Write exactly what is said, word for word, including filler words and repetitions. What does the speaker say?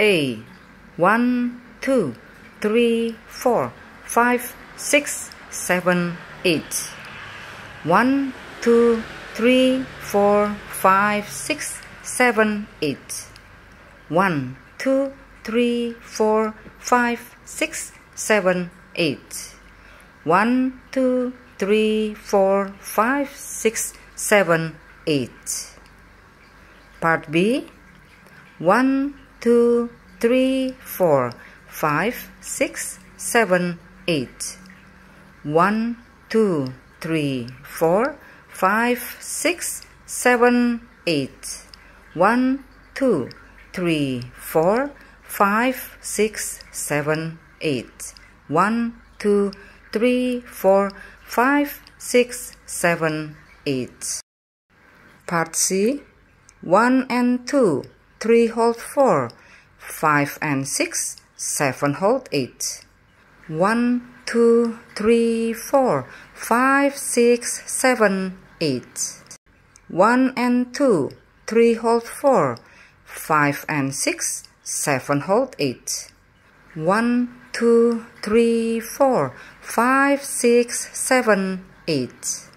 A. one, two, three, four, five, six, seven, eight. one, two, three, four, five, six, seven, eight. one, two, three, four, five, six, seven, eight. one, two, three, four, five, six, seven, eight. Part B. one, two, three, four, five, six, seven, eight. one, two, three, four, five, six, seven, eight. one, two, three, four, five, six, seven, eight. one, two, three, four, five, six, seven, eight. Part C. one and two, three hold four, five and six, seven hold eight. one, two, three, four, five, six, seven, eight. one and two, three hold four, five and six, seven hold eight. one, two, three, four, five, six, seven, eight.